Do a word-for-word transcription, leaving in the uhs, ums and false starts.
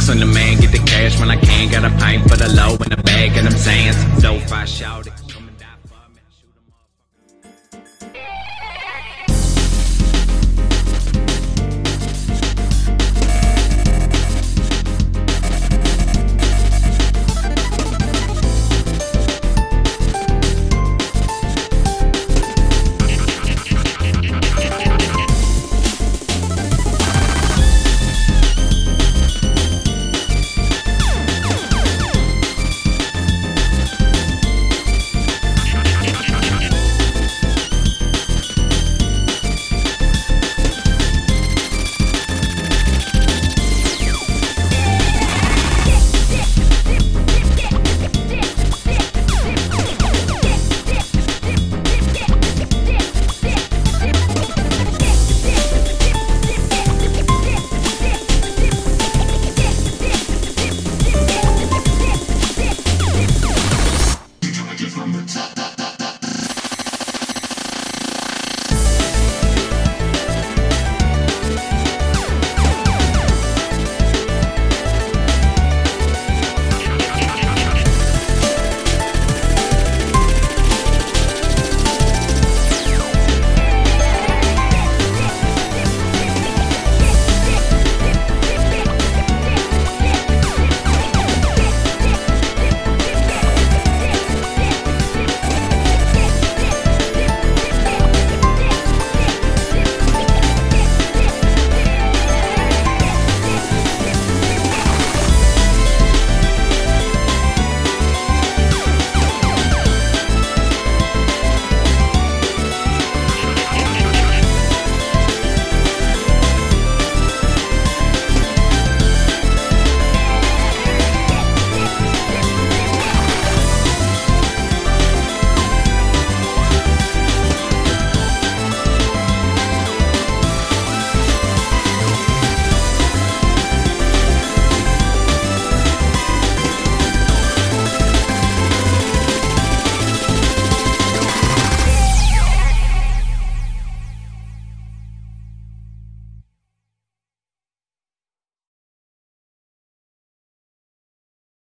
hustling the man, get the cash when I can. Got a pint for the low and a bag, and I'm saying some dope, I shout it.